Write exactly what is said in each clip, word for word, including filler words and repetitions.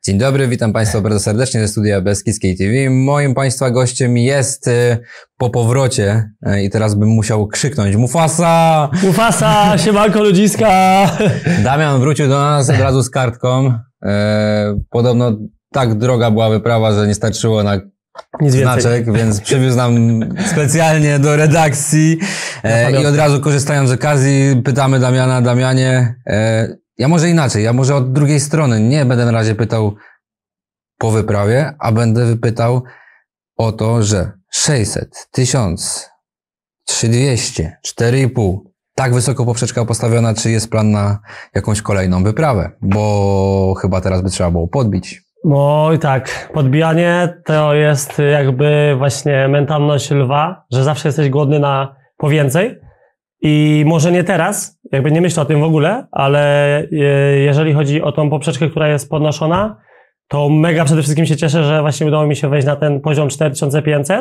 Dzień dobry, witam Państwa bardzo serdecznie ze studia Beskidzkiej T V. Moim Państwa gościem jest po powrocie i teraz bym musiał krzyknąć Mufasa! Mufasa, siemanko ludziska! Damian wrócił do nas od razu z kartką. Podobno tak droga była wyprawa, że nie starczyło na Nic znaczek, więcej. Więc przywiózł nam specjalnie do redakcji i od razu korzystając z okazji pytamy Damiana, Damianie, ja może inaczej, ja może od drugiej strony, nie będę na razie pytał po wyprawie, a będę wypytał o to, że sześćset, tysiąc, trzy tysiące dwieście, cztery i pół, tak wysoko poprzeczka postawiona, czy jest plan na jakąś kolejną wyprawę, bo chyba teraz by trzeba było podbić. No i tak, podbijanie to jest jakby właśnie mentalność lwa, że zawsze jesteś głodny na po więcej i może nie teraz, jakby nie myślę o tym w ogóle, ale jeżeli chodzi o tą poprzeczkę, która jest podnoszona, to mega przede wszystkim się cieszę, że właśnie udało mi się wejść na ten poziom cztery tysiące pięćset,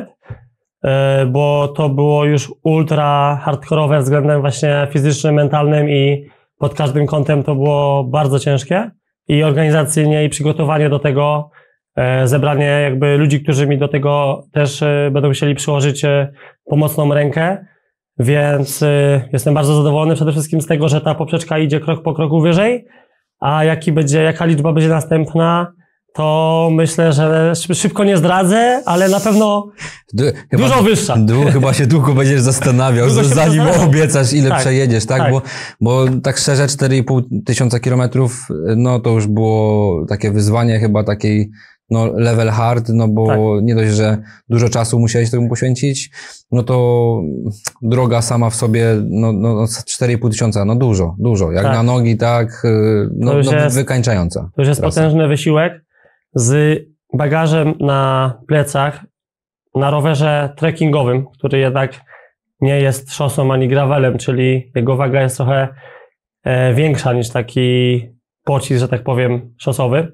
bo to było już ultra hardkorowe względem właśnie fizycznym, mentalnym i pod każdym kątem to było bardzo ciężkie. I organizacyjnie, i przygotowanie do tego, e, zebranie jakby ludzi, którzy mi do tego też e, będą chcieli przyłożyć e, pomocną rękę, więc e, jestem bardzo zadowolony przede wszystkim z tego, że ta poprzeczka idzie krok po kroku wyżej, a jaki będzie, jaka liczba będzie następna, to myślę, że szybko nie zdradzę, ale na pewno du dużo chyba, wyższa. Du chyba się długo będziesz zastanawiał, zanim zastanawiał. obiecasz, ile tak, przejedziesz, tak? tak? Bo, bo tak szczerze cztery i pół tysiąca kilometrów, no to już było takie wyzwanie chyba takiej, no level hard, no bo tak. nie dość, że dużo czasu musiałeś temu poświęcić, no to droga sama w sobie, no, no cztery i pół tysiąca, no dużo, dużo. Jak tak. na nogi, tak, no, no jest, wykańczająca. To już jest trasa. Potężny wysiłek. Z bagażem na plecach, na rowerze trekkingowym, który jednak nie jest szosą ani gravelem, czyli jego waga jest trochę e, większa niż taki pocisk, że tak powiem, szosowy.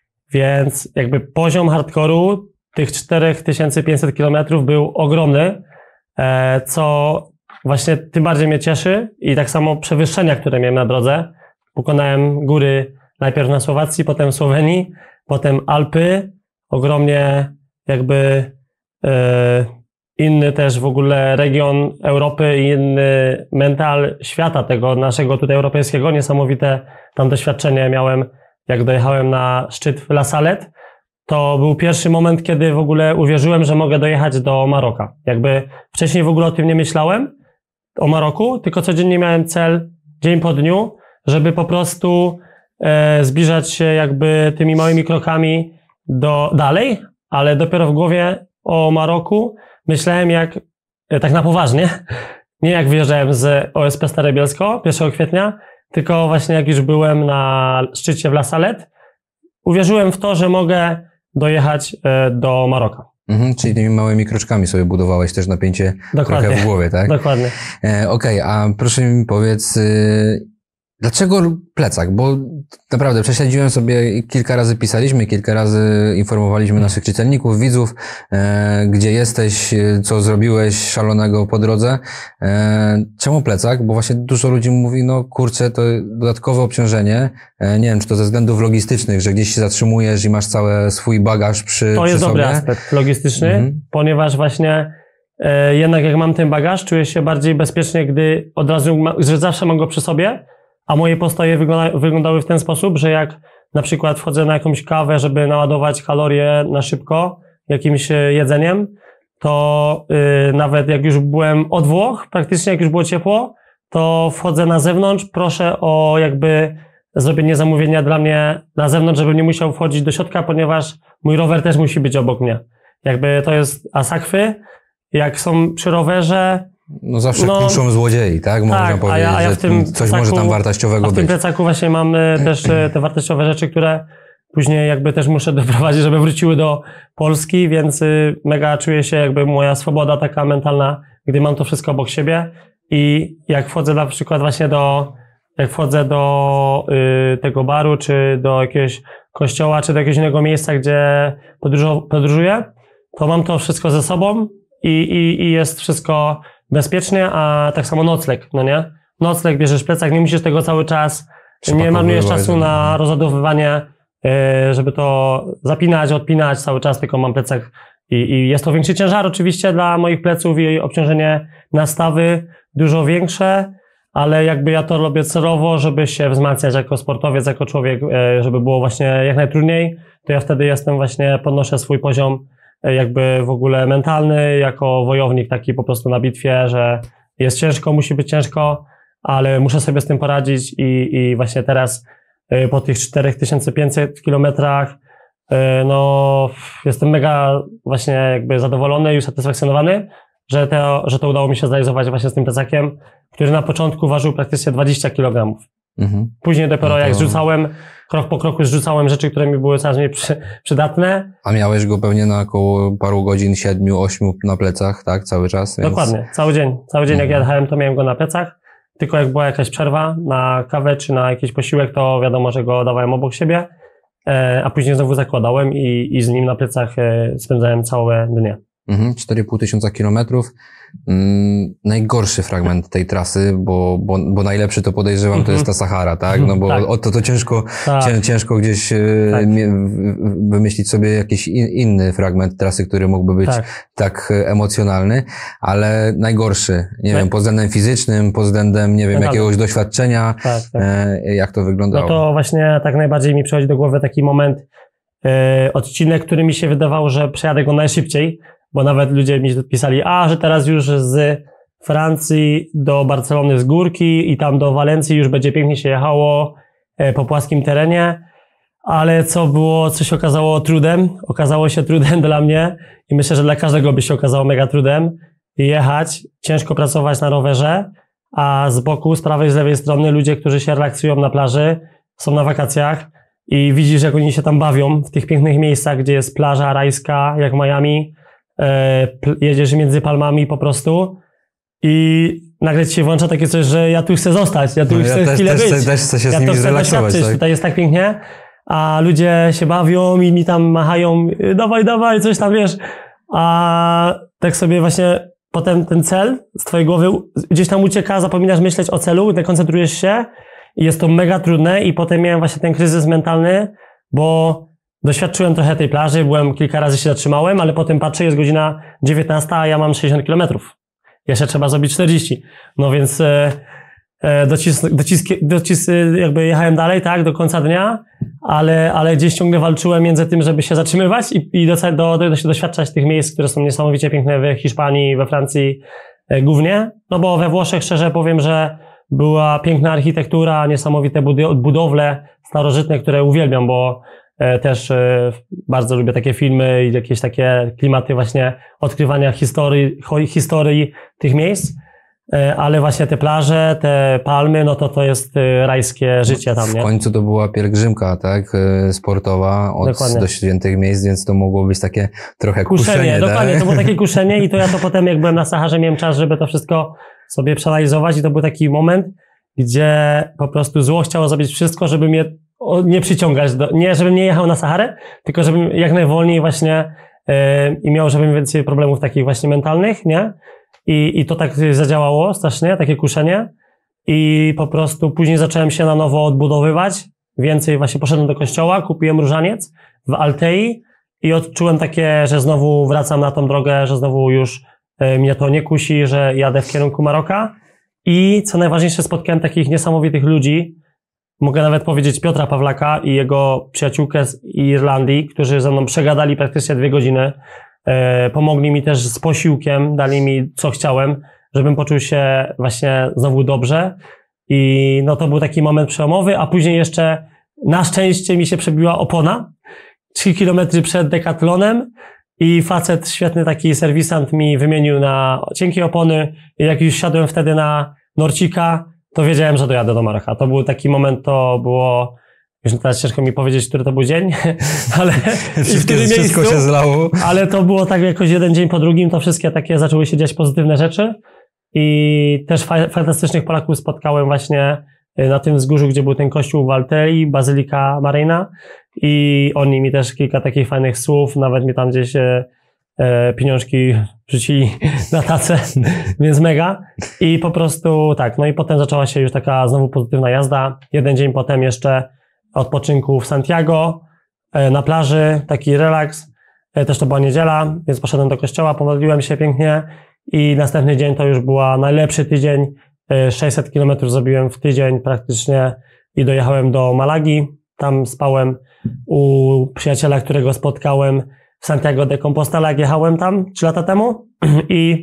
Więc jakby poziom hardkoru tych cztery tysiące pięćset kilometrów był ogromny, e, co właśnie tym bardziej mnie cieszy i tak samo przewyższenia, które miałem na drodze. Pokonałem góry najpierw na Słowacji, potem w Słowenii, potem Alpy, ogromnie jakby e, inny też w ogóle region Europy i inny mental świata tego naszego tutaj europejskiego. Niesamowite tam doświadczenie miałem, jak dojechałem na szczyt La Salette. To był pierwszy moment, kiedy w ogóle uwierzyłem, że mogę dojechać do Maroka. Jakby wcześniej w ogóle o tym nie myślałem, o Maroku, tylko codziennie miałem cel, dzień po dniu, żeby po prostu E, zbliżać się jakby tymi małymi krokami do dalej, ale dopiero w głowie o Maroku myślałem jak, e, tak na poważnie, nie jak wyjeżdżałem z O S P Stare Bielsko pierwszego kwietnia, tylko właśnie jak już byłem na szczycie w La Salette, uwierzyłem w to, że mogę dojechać e, do Maroka. Mhm, czyli tymi małymi kroczkami sobie budowałeś też napięcie Dokładnie. trochę w głowie, tak? Dokładnie. E, Okej, okay, a proszę mi powiedz, y dlaczego plecak? Bo naprawdę prześledziłem sobie, kilka razy pisaliśmy, kilka razy informowaliśmy naszych czytelników, widzów, e, gdzie jesteś, co zrobiłeś szalonego po drodze. E, czemu plecak? Bo właśnie dużo ludzi mówi, no kurczę, to dodatkowe obciążenie. E, nie wiem, czy to ze względów logistycznych, że gdzieś się zatrzymujesz i masz cały swój bagaż przy, to przy jest sobie. dobry aspekt logistyczny, mhm. ponieważ właśnie e, jednak jak mam ten bagaż, czuję się bardziej bezpiecznie, gdy od razu, że zawsze mam go przy sobie. A moje postoje wygląda, wyglądały w ten sposób, że jak na przykład wchodzę na jakąś kawę, żeby naładować kalorie na szybko jakimś jedzeniem, to yy, nawet jak już byłem od Włoch, praktycznie jak już było ciepło, to wchodzę na zewnątrz, proszę o jakby zrobienie zamówienia dla mnie na zewnątrz, żebym nie musiał wchodzić do środka, ponieważ mój rower też musi być obok mnie. Jakby to jest asakwy, jak są przy rowerze, no zawsze no, kuszą złodziei, tak? Można tak, powiedzieć, a ja, a ja w tym coś plecaku, może tam wartościowego być. A w tym plecaku właśnie mam też te wartościowe rzeczy, które później jakby też muszę doprowadzić, żeby wróciły do Polski, więc mega czuję się jakby moja swoboda taka mentalna, gdy mam to wszystko obok siebie i jak wchodzę na przykład właśnie do, jak wchodzę do y, tego baru, czy do jakiegoś kościoła, czy do jakiegoś innego miejsca, gdzie podróżu, podróżuję, to mam to wszystko ze sobą i, i, i jest wszystko bezpiecznie, a tak samo nocleg, no nie? Nocleg bierzesz plecak, nie musisz tego cały czas, nie marnujesz czasu na rozładowywanie żeby to zapinać, odpinać cały czas, tylko mam plecak i, i jest to większy ciężar oczywiście dla moich pleców i obciążenie nastawy dużo większe, ale jakby ja to robię celowo, żeby się wzmacniać jako sportowiec, jako człowiek, żeby było właśnie jak najtrudniej, to ja wtedy jestem właśnie, podnoszę swój poziom jakby w ogóle mentalny, jako wojownik taki po prostu na bitwie, że jest ciężko, musi być ciężko, ale muszę sobie z tym poradzić i, i właśnie teraz po tych cztery tysiące pięćset kilometrach no jestem mega właśnie jakby zadowolony i usatysfakcjonowany, że to, że to udało mi się zrealizować właśnie z tym plecakiem, który na początku ważył praktycznie dwadzieścia kilogramów. Mhm. Później dopiero no to... jak zrzucałem, krok po kroku zrzucałem rzeczy, które mi były coraz mniej przy, przydatne. A miałeś go pewnie na około paru godzin, siedmiu, ośmiu na plecach, tak? Cały czas? Więc... Dokładnie, cały dzień. Cały dzień mhm. jak jechałem, to miałem go na plecach. Tylko jak była jakaś przerwa na kawę czy na jakiś posiłek, to wiadomo, że go dawałem obok siebie, a później znowu zakładałem i, i z nim na plecach spędzałem całe dnie. Mhm, cztery i pół tysiąca kilometrów. Mm, najgorszy fragment tej trasy, bo, bo, bo najlepszy to podejrzewam, mm-hmm. to jest ta Sahara, tak? No bo tak. o to, to ciężko, tak. cię, ciężko gdzieś tak. nie, wymyślić sobie jakiś in, inny fragment trasy, który mógłby być tak, tak emocjonalny, ale najgorszy, nie tak. wiem, pod względem fizycznym, pod względem, nie wiem, tak. jakiegoś doświadczenia, tak, tak. E, jak to wyglądało? No to właśnie tak najbardziej mi przychodzi do głowy taki moment, e, odcinek, który mi się wydawał, że przejadę go najszybciej, bo nawet ludzie mi pisali, a że teraz już z Francji do Barcelony z górki i tam do Walencji już będzie pięknie się jechało po płaskim terenie, ale co było, co się okazało trudem, okazało się trudem dla mnie i myślę, że dla każdego by się okazało mega trudem jechać, ciężko pracować na rowerze, a z boku, z prawej, z lewej strony ludzie, którzy się relaksują na plaży, są na wakacjach i widzisz, jak oni się tam bawią w tych pięknych miejscach, gdzie jest plaża rajska, jak w Miami, jedziesz między palmami po prostu i nagle ci się włącza takie coś, że ja tu chcę zostać, ja tu no, chcę ja chwilę też, być. Też chcę się ja z nimi zrelaksować. Tak? Tutaj jest tak pięknie, a ludzie się bawią i mi tam machają, dawaj, dawaj, coś tam, wiesz. A tak sobie właśnie potem ten cel z twojej głowy gdzieś tam ucieka, zapominasz myśleć o celu, koncentrujesz się i jest to mega trudne i potem miałem właśnie ten kryzys mentalny, bo doświadczyłem trochę tej plaży, byłem kilka razy się zatrzymałem, ale potem patrzę, jest godzina dziewiętnasta, a ja mam sześćdziesiąt kilometrów. Jeszcze trzeba zrobić czterdzieści. No więc e, e, docis, docis, docis, jakby jechałem dalej, tak, do końca dnia, ale, ale gdzieś ciągle walczyłem między tym, żeby się zatrzymywać i, i do, do, do, doświadczać tych miejsc, które są niesamowicie piękne w Hiszpanii, we Francji e, głównie. No bo we Włoszech szczerze powiem, że była piękna architektura, niesamowite budowle starożytne, które uwielbiam, bo też bardzo lubię takie filmy i jakieś takie klimaty właśnie odkrywania historii, historii tych miejsc, ale właśnie te plaże, te palmy, no to to jest rajskie życie tam, nie? W końcu to była pielgrzymka, tak, sportowa od Dokładnie. do świętych miejsc, więc to mogło być takie trochę kuszenie. Kuszenie, dokładnie, tak? To było takie kuszenie i to ja to potem jak byłem na Saharze miałem czas, żeby to wszystko sobie przeanalizować i to był taki moment, gdzie po prostu zło chciało zrobić wszystko, żeby mnie nie przyciągać, do, nie żebym nie jechał na Saharę, tylko żebym jak najwolniej właśnie yy, i miał żebym więcej problemów takich właśnie mentalnych, nie? I, i to tak zadziałało strasznie, takie kuszenie i po prostu później zacząłem się na nowo odbudowywać, więcej właśnie poszedłem do kościoła, kupiłem różaniec w Altei i odczułem takie, że znowu wracam na tą drogę, że znowu już yy, mnie to nie kusi, że jadę w kierunku Maroka i co najważniejsze spotkałem takich niesamowitych ludzi. Mogę nawet powiedzieć Piotra Pawlaka i jego przyjaciółkę z Irlandii, którzy ze mną przegadali praktycznie dwie godziny. E, pomogli mi też z posiłkiem, dali mi co chciałem, żebym poczuł się właśnie znowu dobrze. I no to był taki moment przełomowy, a później jeszcze na szczęście mi się przebiła opona. Trzy kilometry przed Decathlonem i facet, świetny taki serwisant mi wymienił na cienkie opony i jak już siadłem wtedy na Norcika, to wiedziałem, że dojadę do Maroka. To był taki moment, to było, już teraz ciężko mi powiedzieć, który to był dzień, ale w którym miejscu, wszystko się zlało. Ale to było tak jakoś jeden dzień po drugim, to wszystkie takie zaczęły się dziać pozytywne rzeczy i też fa- fantastycznych Polaków spotkałem właśnie na tym wzgórzu, gdzie był ten kościół w Altei, Bazylika Maryjna i oni mi też kilka takich fajnych słów, nawet mi tam gdzieś e, pieniążki rzucili na tacę, więc mega. I po prostu tak, no i potem zaczęła się już taka znowu pozytywna jazda. Jeden dzień potem jeszcze odpoczynku w Santiago na plaży, taki relaks. Też to była niedziela, więc poszedłem do kościoła, pomodliłem się pięknie i następny dzień to już była najlepszy tydzień. sześćset kilometrów zrobiłem w tydzień praktycznie i dojechałem do Malagi. Tam spałem u przyjaciela, którego spotkałem w Santiago de Compostela, jak jechałem tam trzy lata temu i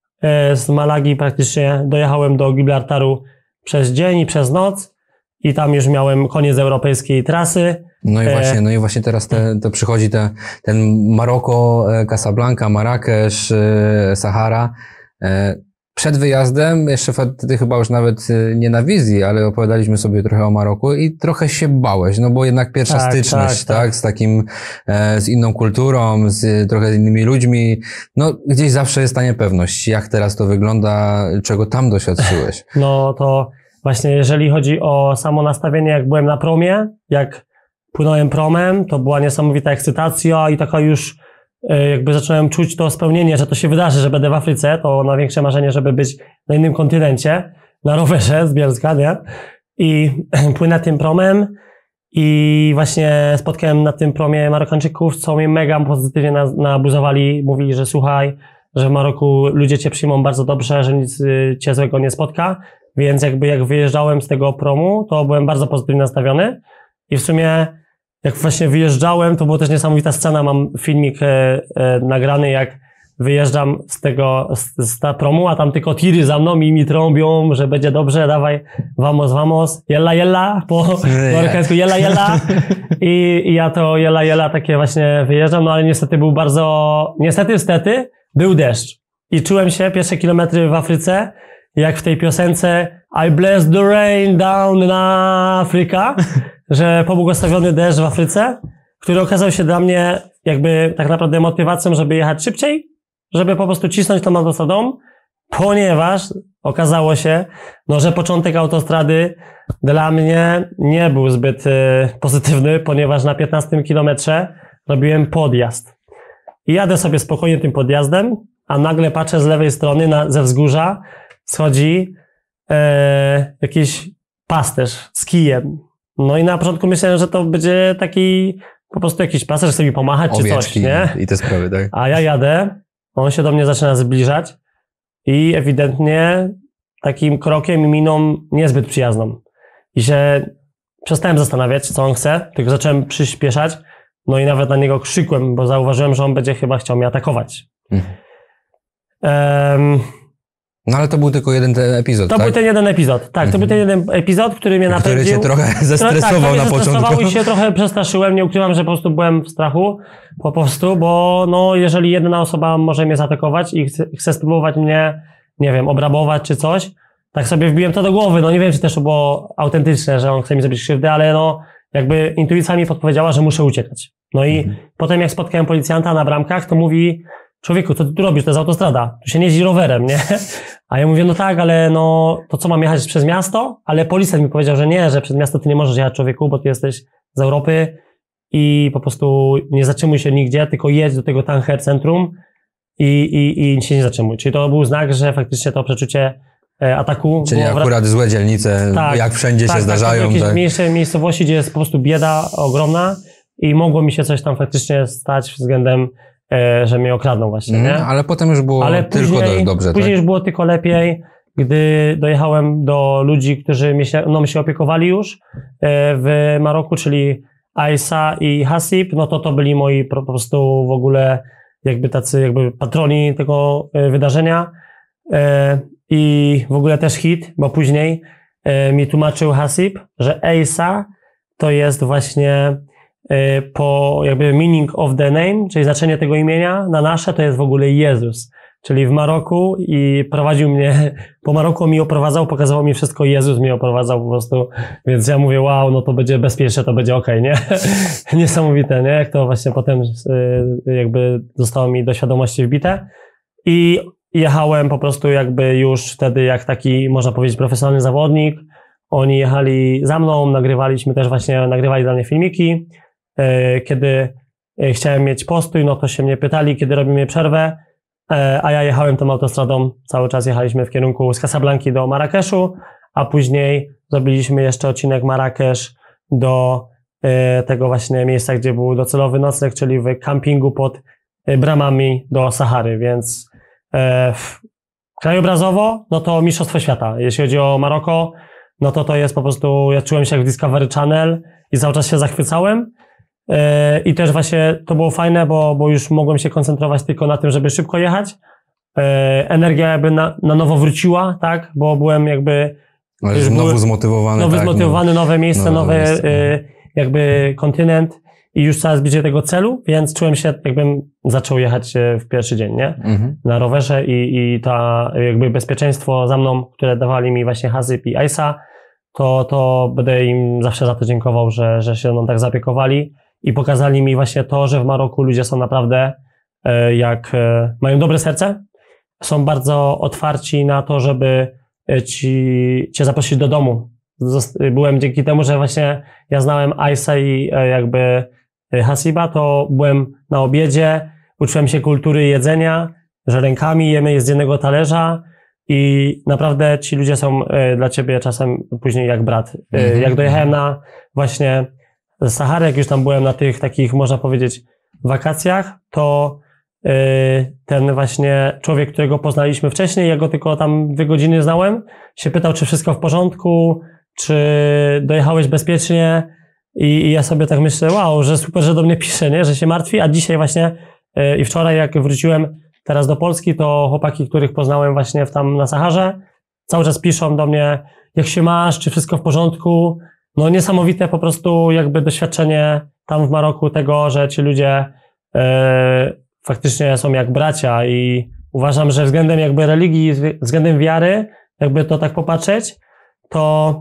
z Malagi praktycznie dojechałem do Gibraltaru przez dzień i przez noc i tam już miałem koniec europejskiej trasy. No i właśnie, no i właśnie teraz te, to przychodzi te, ten Maroko, Casablanca, Marrakesz, Sahara. Przed wyjazdem, jeszcze wtedy chyba już nawet nie na wizji, ale opowiadaliśmy sobie trochę o Maroku i trochę się bałeś, no bo jednak pierwsza tak, styczność, tak, tak, tak, z takim, z inną kulturą, z trochę innymi ludźmi, no gdzieś zawsze jest ta niepewność. Jak teraz to wygląda, czego tam doświadczyłeś? No to właśnie jeżeli chodzi o samo nastawienie, jak byłem na promie, jak płynąłem promem, to była niesamowita ekscytacja i taka już jakby zacząłem czuć to spełnienie, że to się wydarzy, że będę w Afryce, to największe marzenie, żeby być na innym kontynencie, na rowerze z Bielska, nie? I płynę tym promem i właśnie spotkałem na tym promie Marokańczyków, co mnie mega pozytywnie nabuzowali. Mówili, że słuchaj, że w Maroku ludzie cię przyjmą bardzo dobrze, że nic cię złego nie spotka, więc jakby jak wyjeżdżałem z tego promu, to byłem bardzo pozytywnie nastawiony i w sumie jak właśnie wyjeżdżałem, to była też niesamowita scena, mam filmik e, e, nagrany, jak wyjeżdżam z tego, z, z ta promu, a tam tylko tiry za mną i mi trąbią, że będzie dobrze, dawaj, vamos, vamos, jella, jella, po marokańsku jella, jella. I, I ja to jella, jella takie właśnie wyjeżdżam, no ale niestety był bardzo, niestety, niestety, był deszcz. I czułem się pierwsze kilometry w Afryce, jak w tej piosence I bless the rain down na Afryka, że pobłogosławiony deszcz w Afryce, który okazał się dla mnie jakby tak naprawdę motywacją, żeby jechać szybciej, żeby po prostu cisnąć tą autostradą, ponieważ okazało się, no, że początek autostrady dla mnie nie był zbyt y, pozytywny, ponieważ na piętnastym kilometrze robiłem podjazd. I jadę sobie spokojnie tym podjazdem, a nagle patrzę z lewej strony na, ze wzgórza, schodzi e, jakiś pasterz z kijem. No i na początku myślałem, że to będzie taki po prostu jakiś pasterz, chce mi pomachać czy coś, nie? I te sprawy, tak? A ja jadę, on się do mnie zaczyna zbliżać i ewidentnie takim krokiem i miną niezbyt przyjazną. I się przestałem zastanawiać, co on chce, tylko zacząłem przyspieszać, no i nawet na niego krzykłem, bo zauważyłem, że on będzie chyba chciał mnie atakować. Hmm. Um, No ale to był tylko jeden ten epizod, To tak? był ten jeden epizod, tak. To był ten jeden epizod, który mnie napędził. Który cię trochę zestresował tak, na początku. I się trochę przestraszyłem. Nie ukrywam, że po prostu byłem w strachu. Po prostu, bo no, jeżeli jedna osoba może mnie zaatakować i chce, chce spróbować mnie, nie wiem, obrabować czy coś, tak sobie wbiłem to do głowy. No nie wiem, czy też to było autentyczne, że on chce mi zrobić krzywdę, ale no jakby intuicja mi podpowiedziała, że muszę uciekać. No i mhm. potem jak spotkałem policjanta na bramkach, to mówi: człowieku, co ty tu robisz? To jest autostrada. Tu się nie jeździ rowerem, nie? A ja mówię, no tak, ale no, to co, mam jechać przez miasto? Ale policjant mi powiedział, że nie, że przez miasto ty nie możesz jechać, człowieku, bo ty jesteś z Europy i po prostu nie zatrzymuj się nigdzie, tylko jedź do tego Tanger centrum i, i, i się nie zatrzymuj. Czyli to był znak, że faktycznie to przeczucie ataku... Czyli akurat złe dzielnice, tak, jak wszędzie tak, się tak, zdarzają. Tak, jakieś mniejsze miejscowości, gdzie jest po prostu bieda ogromna i mogło mi się coś tam faktycznie stać względem że mnie okradną właśnie, nie? Mm, ale potem już było ale tylko później, dobrze, Później tak? już było tylko lepiej, gdy dojechałem do ludzi, którzy mi się, no, mi się opiekowali już w Maroku, czyli Aisa i Hasib, no to to byli moi po prostu w ogóle jakby tacy jakby patroni tego wydarzenia i w ogóle też hit, bo później mi tłumaczył Hasib, że Aisa to jest właśnie po jakby meaning of the name, czyli znaczenie tego imienia na nasze to jest w ogóle Jezus, czyli w Maroku i prowadził mnie, po Maroku mi oprowadzał, pokazywał mi wszystko, Jezus mi oprowadzał po prostu, więc ja mówię, wow, no to będzie bezpieczne, to będzie okej, nie? Niesamowite, nie? Jak to właśnie potem jakby zostało mi do świadomości wbite i jechałem po prostu jakby już wtedy jak taki, można powiedzieć, profesjonalny zawodnik, oni jechali za mną, nagrywaliśmy też właśnie, nagrywali dla mnie filmiki. Kiedy chciałem mieć postój, no to się mnie pytali, kiedy robimy przerwę, a ja jechałem tą autostradą, cały czas jechaliśmy w kierunku z Casablanki do Marrakeszu, a później zrobiliśmy jeszcze odcinek Marrakesz do tego właśnie miejsca, gdzie był docelowy nocleg, czyli w kampingu pod bramami do Sahary, więc e, krajobrazowo, no to mistrzostwo świata. Jeśli chodzi o Maroko, no to to jest po prostu, ja czułem się jak w Discovery Channel i cały czas się zachwycałem e, i też właśnie to było fajne, bo, bo już mogłem się koncentrować tylko na tym, żeby szybko jechać. E, energia jakby na, na nowo wróciła, tak, bo byłem jakby ale już znowu zmotywowany. Nowy tak, zmotywowany, nowe miejsce, nowe, nowy miejsce. E, jakby kontynent i już coraz bliżej tego celu, więc czułem się, jakbym zaczął jechać w pierwszy dzień, nie? Mhm. Na rowerze i, i ta jakby bezpieczeństwo za mną, które dawali mi właśnie Hazyp i Ajsa, to, to będę im zawsze za to dziękował, że, że się mną tak zaopiekowali i pokazali mi właśnie to, że w Maroku ludzie są naprawdę e, jak e, mają dobre serce, są bardzo otwarci na to, żeby ci, cię zaprosić do domu. Byłem dzięki temu, że właśnie ja znałem Ajsa i e, jakby Hasiba, to byłem na obiedzie, uczyłem się kultury jedzenia, że rękami jemy z jednego talerza i naprawdę ci ludzie są e, dla ciebie czasem później jak brat. E, mm-hmm. Jak dojechałem na właśnie Saharę, jak już tam byłem na tych takich, można powiedzieć, wakacjach, to e, ten właśnie człowiek, którego poznaliśmy wcześniej, ja go tylko tam dwie godziny znałem, się pytał, czy wszystko w porządku, czy dojechałeś bezpiecznie i, i ja sobie tak myślę, wow, że super, że do mnie pisze, nie? Że się martwi, a dzisiaj właśnie yy, i wczoraj jak wróciłem teraz do Polski, to chłopaki, których poznałem właśnie w, tam na Saharze, cały czas piszą do mnie, jak się masz, czy wszystko w porządku. No niesamowite po prostu jakby doświadczenie tam w Maroku tego, że ci ludzie yy, faktycznie są jak bracia i uważam, że względem jakby religii, względem wiary, jakby to tak popatrzeć, to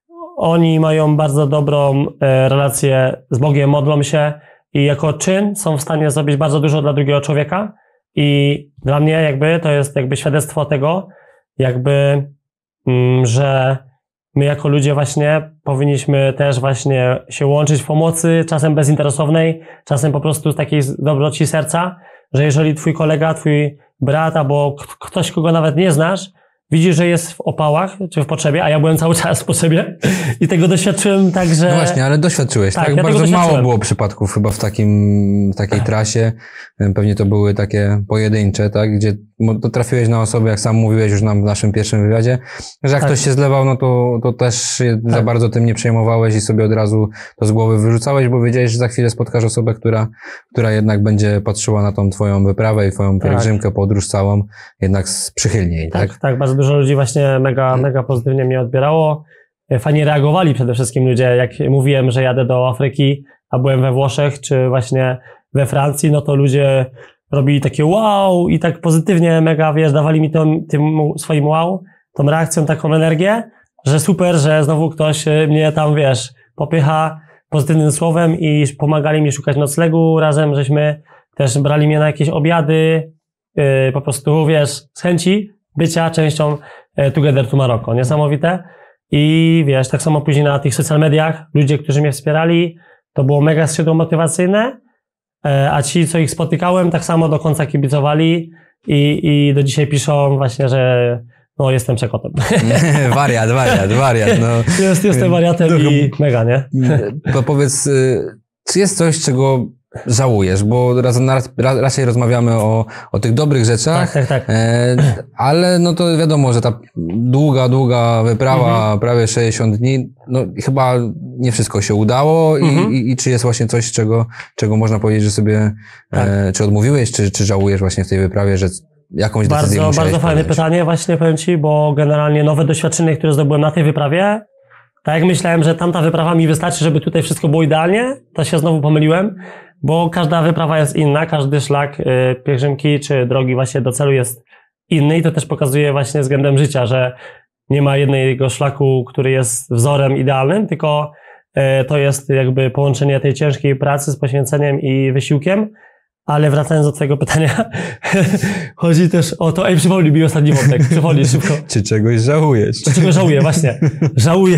oni mają bardzo dobrą e, relację z Bogiem, modlą się i jako czyn są w stanie zrobić bardzo dużo dla drugiego człowieka i dla mnie jakby to jest jakby świadectwo tego, jakby, mm, że my jako ludzie właśnie powinniśmy też właśnie się łączyć w pomocy, czasem bezinteresownej, czasem po prostu z takiej dobroci serca, że jeżeli twój kolega, twój brat albo ktoś, kogo nawet nie znasz, widzisz, że jest w opałach, czy w potrzebie, a ja byłem cały czas w potrzebie i tego doświadczyłem tak, że... No właśnie, ale doświadczyłeś, tak? tak? Ja Bardzo mało było przypadków chyba w takim, w takiej trasie. Pewnie to były takie pojedyncze, tak? Gdzie to trafiłeś na osobę, jak sam mówiłeś już nam w naszym pierwszym wywiadzie, że jak tak. ktoś się zlewał, no to, to też się tak. za bardzo tym nie przejmowałeś i sobie od razu to z głowy wyrzucałeś, bo wiedziałeś, że za chwilę spotkasz osobę, która, która jednak będzie patrzyła na tą twoją wyprawę i twoją pielgrzymkę, tak. podróż całą, jednak przychylniej, tak? Tak, tak, bardzo dużo ludzi właśnie mega, mega pozytywnie mnie odbierało. Fajnie reagowali przede wszystkim ludzie, jak mówiłem, że jadę do Afryki, a byłem we Włoszech, czy właśnie we Francji, no to ludzie robili takie wow i tak pozytywnie mega, wiesz, dawali mi to, tym swoim wow, tą reakcją, taką energię, że super, że znowu ktoś mnie tam, wiesz, popycha pozytywnym słowem i pomagali mi szukać noclegu razem, żeśmy też brali mnie na jakieś obiady, yy, po prostu, wiesz, z chęci bycia częścią Together to Morocco. Niesamowite. I wiesz, tak samo później na tych social mediach, ludzie, którzy mnie wspierali, to było mega skrzydło motywacyjne, a ci, co ich spotykałem, tak samo do końca kibicowali i, i do dzisiaj piszą właśnie, że no jestem przekotem. wariat, wariat, wariat. No. Jest, jestem wariatem no, i mega, nie? To powiedz, czy jest coś, czego żałujesz, bo raz, raz, raczej rozmawiamy o, o tych dobrych rzeczach, tak, tak, tak. E, ale no to wiadomo, że ta długa, długa wyprawa, mhm. prawie sześćdziesiąt dni, no chyba nie wszystko się udało mhm. i, i, i czy jest właśnie coś, czego, czego można powiedzieć, że sobie, tak. e, czy odmówiłeś, czy, czy żałujesz właśnie w tej wyprawie, że jakąś bardzo, decyzję musiałeś Bardzo fajne podjąć? pytanie właśnie, powiem Ci, bo generalnie nowe doświadczenie, które zdobyłem na tej wyprawie, tak jak myślałem, że tamta wyprawa mi wystarczy, żeby tutaj wszystko było idealnie, to się znowu pomyliłem, bo każda wyprawa jest inna, każdy szlak y, pielgrzymki czy drogi właśnie do celu jest inny i to też pokazuje właśnie względem życia, że nie ma jednego szlaku, który jest wzorem idealnym, tylko y, to jest jakby połączenie tej ciężkiej pracy z poświęceniem i wysiłkiem, ale wracając do twojego pytania, chodzi też o to, ej, przypomnij mi ostatni wątek, przypomnij szybko. Czy czegoś żałujesz? Czy czegoś żałuję, właśnie. Żałuję,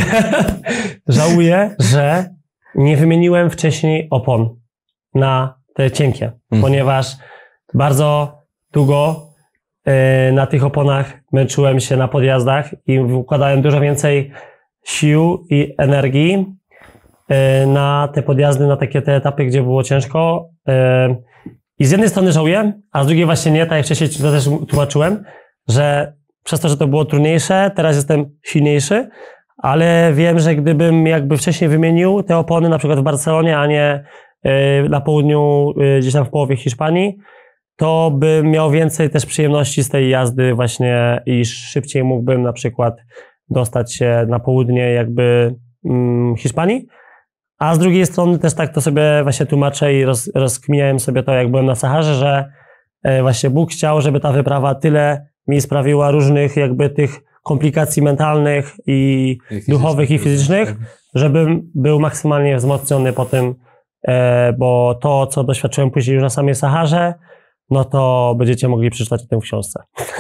żałuję, że nie wymieniłem wcześniej opon na te cienkie, mm. ponieważ bardzo długo y, na tych oponach męczyłem się na podjazdach i wkładałem dużo więcej sił i energii na te podjazdy, na takie te etapy, gdzie było ciężko. I z jednej strony żałuję, a z drugiej właśnie nie, tak jak wcześniej to też tłumaczyłem, że przez to, że to było trudniejsze, teraz jestem silniejszy, ale wiem, że gdybym jakby wcześniej wymienił te opony, na przykład w Barcelonie, a nie na południu, gdzieś tam w połowie Hiszpanii, to bym miał więcej też przyjemności z tej jazdy właśnie i szybciej mógłbym na przykład dostać się na południe jakby mm, Hiszpanii. A z drugiej strony też tak to sobie właśnie tłumaczę i roz, rozkminiałem sobie to, jak byłem na Saharze, że właśnie Bóg chciał, żeby ta wyprawa tyle mi sprawiła różnych jakby tych komplikacji mentalnych i, I duchowych i fizycznych, żebym był maksymalnie wzmocniony po tym, bo to, co doświadczyłem później już na samej Saharze, no to będziecie mogli przeczytać o tym w książce.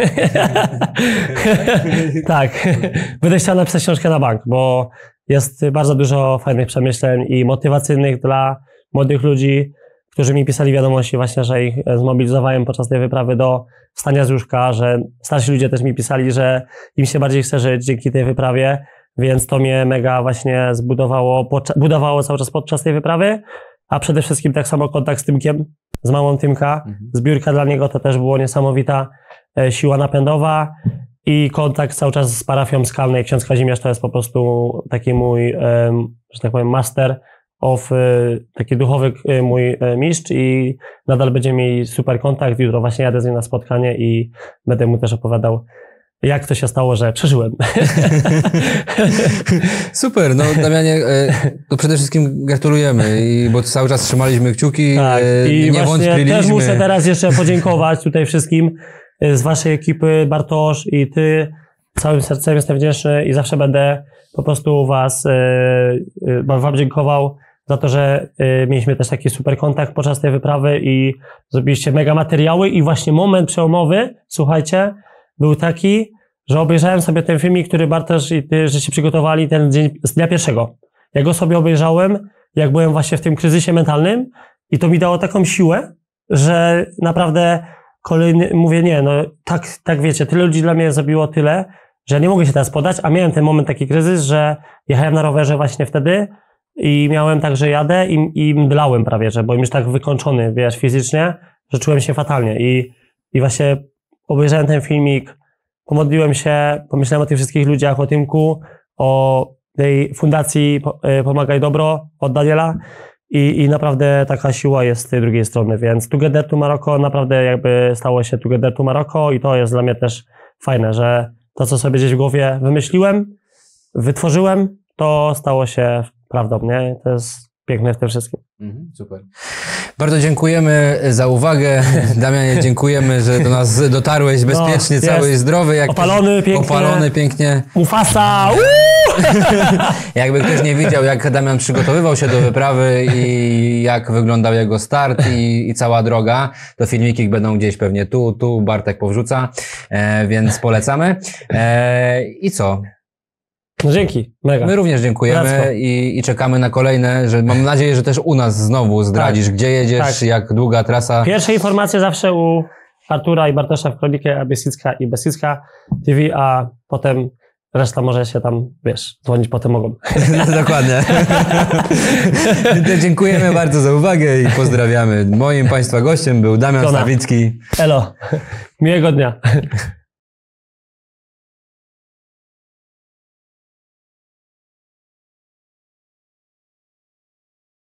Tak, będę chciał napisać książkę na bank, bo jest bardzo dużo fajnych przemyśleń i motywacyjnych dla młodych ludzi, którzy mi pisali wiadomości właśnie, że ich zmobilizowałem podczas tej wyprawy do wstania z łóżka, że starsi ludzie też mi pisali, że im się bardziej chce żyć dzięki tej wyprawie, więc to mnie mega właśnie zbudowało, budowało cały czas podczas tej wyprawy, a przede wszystkim tak samo kontakt z Tymkiem, z mamą Tymka, mhm. Zbiórka dla niego to też było niesamowita e, siła napędowa i kontakt cały czas z parafią Skalnej. Ksiądz Kazimierz to jest po prostu taki mój, e, że tak powiem, master of, e, taki duchowy e, mój e, mistrz i nadal będziemy mieli super kontakt. Jutro właśnie jadę z nim na spotkanie i będę mu też opowiadał, jak to się stało, że przeżyłem. Super, no Damianie, to przede wszystkim gratulujemy, i bo cały czas trzymaliśmy kciuki, tak, i nie wątpiliśmy. Też muszę teraz jeszcze podziękować tutaj wszystkim z waszej ekipy, Bartosz i ty, całym sercem jestem wdzięczny i zawsze będę po prostu was, wam dziękował za to, że mieliśmy też taki super kontakt podczas tej wyprawy i zrobiliście mega materiały i właśnie moment przełomowy, słuchajcie, był taki, że obejrzałem sobie ten filmik, który Bartosz i ty, że się przygotowali ten dzień z dnia pierwszego. Ja go sobie obejrzałem, jak byłem właśnie w tym kryzysie mentalnym i to mi dało taką siłę, że naprawdę kolejny, mówię nie, no tak, tak wiecie, tyle ludzi dla mnie zrobiło tyle, że ja nie mogę się teraz podać, a miałem ten moment, taki kryzys, że jechałem na rowerze właśnie wtedy i miałem tak, że jadę i, i mdlałem prawie, że byłem już tak wykończony, wiesz, fizycznie, że czułem się fatalnie i, i właśnie obejrzałem ten filmik, pomodliłem się, pomyślałem o tych wszystkich ludziach, o Tymku, o tej fundacji Pomagaj Dobro od Daniela i, i naprawdę taka siła jest z tej drugiej strony, więc Together to Morocco naprawdę jakby stało się Together to Morocco i to jest dla mnie też fajne, że to, co sobie gdzieś w głowie wymyśliłem, wytworzyłem, to stało się prawdą, nie? To jest piękne w tym wszystkim. Mhm, super. Bardzo dziękujemy za uwagę. Damianie, dziękujemy, że do nas dotarłeś bezpiecznie, no, cały i zdrowy. Jak opalony pięknie. Opalony pięknie. Mufasa! Jakby ktoś nie widział, jak Damian przygotowywał się do wyprawy i jak wyglądał jego start i, i cała droga, to filmiki będą gdzieś pewnie tu, tu Bartek powrzuca, e, więc polecamy. E, I co? No dzięki, mega. My również dziękujemy i, i czekamy na kolejne, że mam nadzieję, że też u nas znowu zdradzisz, tak, gdzie jedziesz, tak, jak długa trasa. Pierwsze informacje zawsze u Artura i Bartosza w Kronikę Beskidzka i Beskidzka T V, a potem reszta może się tam, wiesz, dzwonić potem mogą. No, dokładnie. Dziękujemy bardzo za uwagę i pozdrawiamy. Moim Państwa gościem był Damian Stawicki. Elo, miłego dnia.